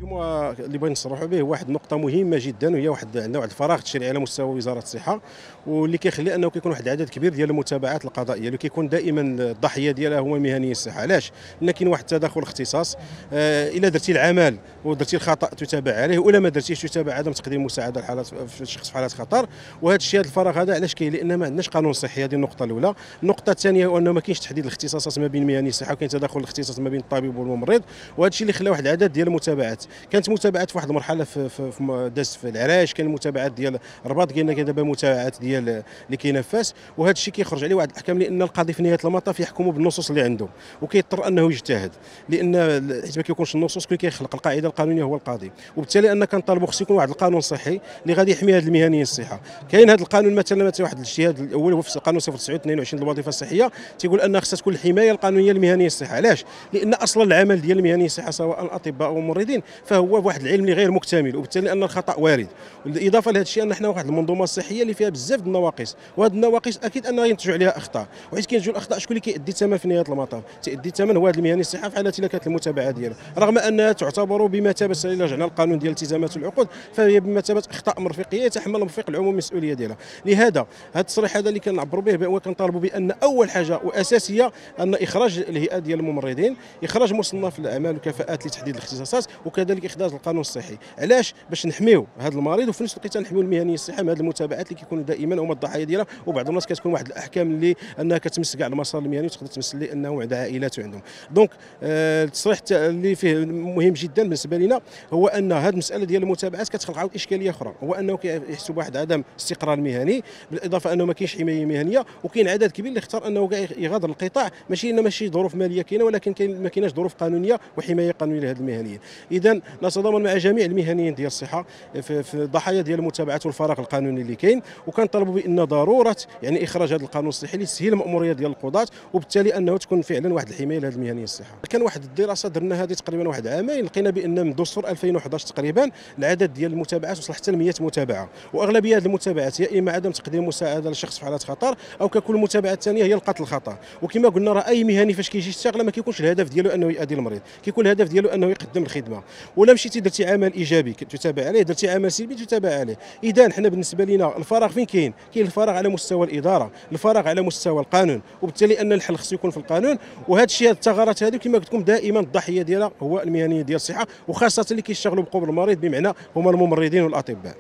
اللي بغيت نصرحوا به واحد النقطه مهمه جدا، وهي عندنا واحد الفراغ تشريعي على مستوى وزاره الصحه، واللي كيخلي انه كيكون واحد العدد كبير ديال المتابعات القضائيه اللي كيكون دائما الضحيه ديالها هو مهني الصحه. علاش؟ لان كاين واحد التداخل اختصاص، الا درتي العمل ودرتي الخطا تتابع عليه، ولا ما درتيش تتابع عدم تقديم مساعده الحالات في الشخص في حالات خطر. وهذا الشيء، هذا الفراغ هذا علاش كاين؟ لان ما عندناش قانون صحي. هذه النقطه الاولى. النقطه الثانيه هو انه ما كاينش تحديد الاختصاصات ما بين مهني الصحه، وكاين تداخل الاختصاص ما بين الطبيب والممرض، وهذا الشيء اللي خلى واحد العدد ديال المتابعات. كانت متابعات في واحد المرحله دازت في العراش، كان المتابعات ديال الرباط، كاين دابا متابعات ديال اللي كاينه في فاس، وهذا الشيء كيخرج عليه واحد الاحكام، لان القاضي في نهايه المطاف يحكم بالنصوص اللي عنده، وكيضطر انه يجتهد، لان حيت ما كيكونش النصوص كل كيخلق القاعده القانونيه هو القاضي. وبالتالي انا كنطالبوا خصو يكون واحد القانون صحي اللي غادي يحمي هذه المهنيين الصحه. كاين هذا القانون مثلا واحد الاجتهاد الاول هو في القانون 09/22 الوظيفه الصحيه، تيقول ان خصها تكون الحمايه القانونيه للمهنيين الصحه. علاش؟ لان اصلا العمل ديال المهنيين الصحه سواء الاطباء او الممرضين فهو بواحد العلم اللي غير مكتمل، وبالتالي ان الخطا وارد. بالاضافه لهذا الشيء ان حنا واحد المنظومه الصحيه اللي فيها بزاف د النواقص، وهذه النواقص اكيد انها ينتج عليها اخطاء، وحيت كينتجوا الاخطاء شكون اللي كيأدي الثمن في نهايه المطاف؟ تأدي الثمن هو هذا المهني الصحه في حاله الا كانت المتابعه ديالها، رغم انها تعتبر بمثابه، الا رجعنا للقانون ديال الالتزامات والعقود، فهي بمثابه اخطاء مرفقيه يتحمل المرفق العموم المسؤوليه ديالها. لهذا هذا التصريح هذا اللي كنعبروا به هو كنطالبوا بان اول حاجه واساسيه ان اخراج الهيئه ديال الممرضين، اخراج مصنف الاعمال والكفاءات لتحديد الاختصاصات، وكذلك اخراج القانون الصحي. علاش؟ باش نحميو هذا المريض، وفي نفس الوقت نحميو المهنيين الصحه من هذه المتابعات اللي كيكونوا دائما هما الضحايا ديالها. وبعض الناس كتكون واحد الاحكام اللي انها كتمس كاع المسار المهني، وتقدر تمس لي انهم عندها عائلات وعندهم. دونك التصريح اللي فيه مهم جدا بالنسبه لنا هو ان هذه المساله ديال المتابعات كتخلق عاود اشكاليه اخرى، هو انه كيحسوا بواحد عدم استقرار مهني، بالاضافه انه ما كاينش حمايه مهنيه، وكاين عدد كبير اللي اختار انه يغادر القطاع، ماشي ظروف ماليه كاينه، ولكن ما كايناش ظروف قانونيه وحمايه قانونيه لهذه المهنيين. اذا نتضامن مع جميع المهنيين ديال الصحه في الضحايا ديال المتابعات والفراغ القانوني اللي كاين، وكنطالبوا بان ضروره يعني اخراج هذا القانون الصحي لتسهيل الماموريه ديال القضاة، وبالتالي انه تكون فعلا واحد الحمايه لهذه المهنيين الصحه. كان واحد الدراسه درنا هذه تقريبا واحد عامين، لقينا بان من دستور 2011 تقريبا العدد ديال المتابعات وصل حتى ل 100 متابعه، واغلبيه هذه المتابعات يا اما عدم تقديم مساعده للشخص في حالات خطر، او ككل المتابعات الثانيه هي القتل الخطا. وكما قلنا راه اي مهني فاش كيجي يشتغل ما كيكونش الهدف ديالو انه يؤذي المريض، كيكون الهدف ديالو انه يقدم الخدمه. ولا مشيتي درتي عمل ايجابي تتابع عليه، درتي عمل سلبي تتابع عليه. اذا حنا بالنسبه لنا الفراغ فين كاين؟ كاين الفراغ على مستوى الاداره، الفراغ على مستوى القانون، وبالتالي ان الحل خصو يكون في القانون. وهذا الشيء، الثغرات هذه كما قلت لكم دائما الضحيه ديالها هو المهنيين ديال الصحه، وخاصه اللي كيشتغلوا بقبل المريض، بمعنى هما الممرضين والاطباء.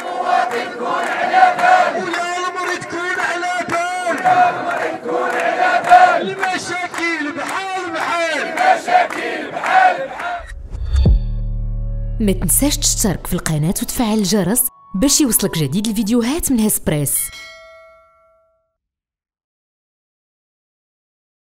ما تنساش تشترك في القناة وتفعل الجرس باش يوصلك جديد الفيديوهات من هسبريس.